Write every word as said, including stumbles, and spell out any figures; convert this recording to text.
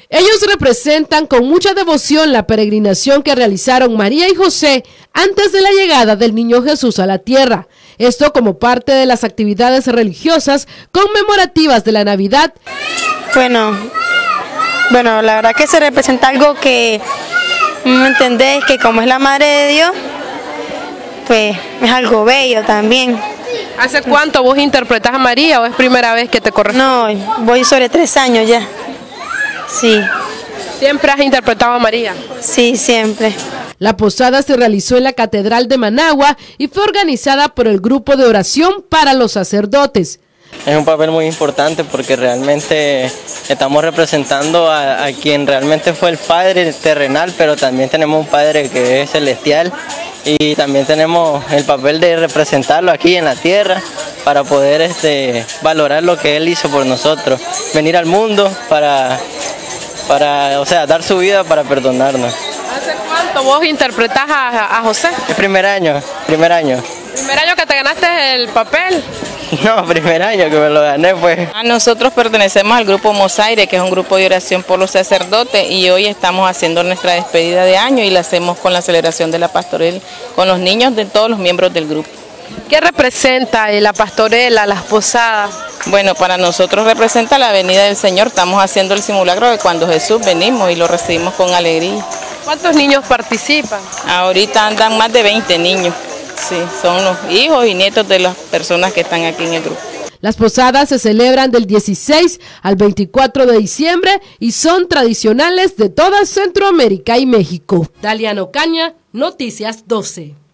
Ellos representan con mucha devoción la peregrinación que realizaron María y José antes de la llegada del Niño Jesús a la tierra. Esto como parte de las actividades religiosas conmemorativas de la Navidad. Bueno, bueno, la verdad que se representa algo que, ¿me entendés? Que como es la Madre de Dios, pues es algo bello también. ¿Hace cuánto vos interpretás a María o es primera vez que te corresponde? No, voy sobre tres años ya. Sí. ¿Siempre has interpretado a María? Sí, siempre. La posada se realizó en la Catedral de Managua y fue organizada por el Grupo de Oración para los Sacerdotes. Es un papel muy importante porque realmente estamos representando a, a quien realmente fue el Padre terrenal, pero también tenemos un Padre que es celestial y también tenemos el papel de representarlo aquí en la tierra para poder este, valorar lo que Él hizo por nosotros, venir al mundo para, para, o sea, dar su vida para perdonarnos. ¿Hace cuánto vos interpretás a, a José? El primer año, primer año. ¿Primer año que te ganaste el papel? No, primer año que me lo gané pues. Nosotros pertenecemos al grupo Mosaire, que es un grupo de oración por los sacerdotes, y hoy estamos haciendo nuestra despedida de año y la hacemos con la celebración de la pastorela, con los niños de todos los miembros del grupo. ¿Qué representa la pastorela, las posadas? Bueno, para nosotros representa la venida del Señor. Estamos haciendo el simulacro de cuando Jesús venimos y lo recibimos con alegría. ¿Cuántos niños participan? Ahorita andan más de veinte niños. Sí, son los hijos y nietos de las personas que están aquí en el grupo. Las posadas se celebran del dieciséis al veinticuatro de diciembre y son tradicionales de toda Centroamérica y México. Daliano Caña, Noticias doce.